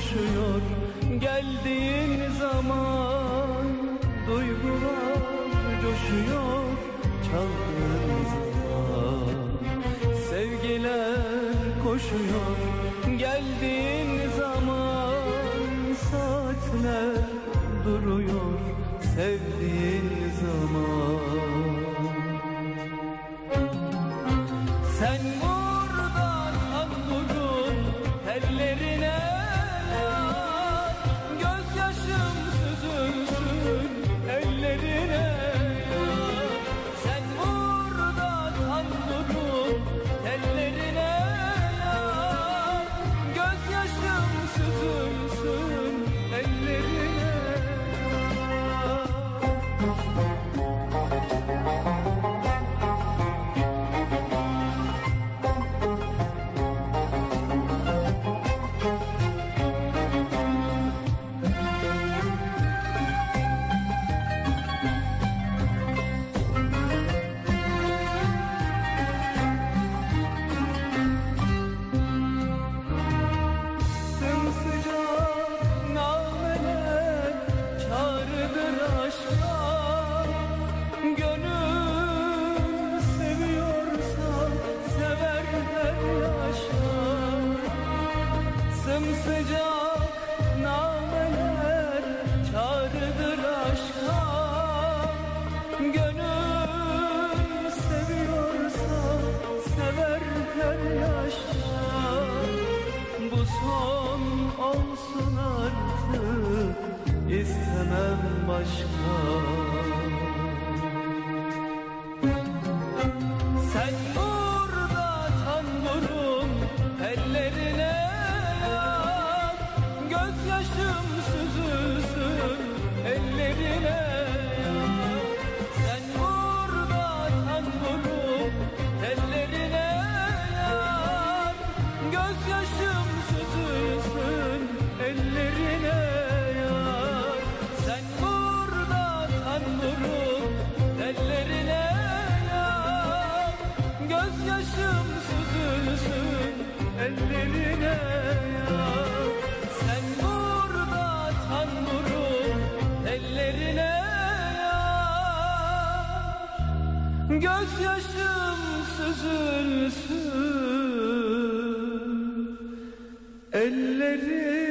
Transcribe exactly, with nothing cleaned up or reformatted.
koşuyor geldiğin zaman, duygular coşuyor çaldığın zaman. Sevgiler koşuyor geldiğin zaman, saatler duruyor sevdiğin zaman. Sen burada tamburun tellerine yar, gözyaşım süzülsün ellerine yar. Sen burada tamburun tellerine yar, gözyaşım süzülsün ellerine yar. Sımsıcak nameler çağrıdır aşka, gönül seviyorsa sever her yaşta. Bu son olsun artık, istemem başka. Sen burada tamburun ellerine yar, gözyaşım süzülsün ellerine yar. Sen burada tamburun ellerine yar, gözyaşım süzülsün ellerine yar. Sen burada tamburun ellerine yar, gözyaşım süzülsün ellerine yar. Sen burada tamburun ellerine yar, gözyaşım süzülsün ellerine.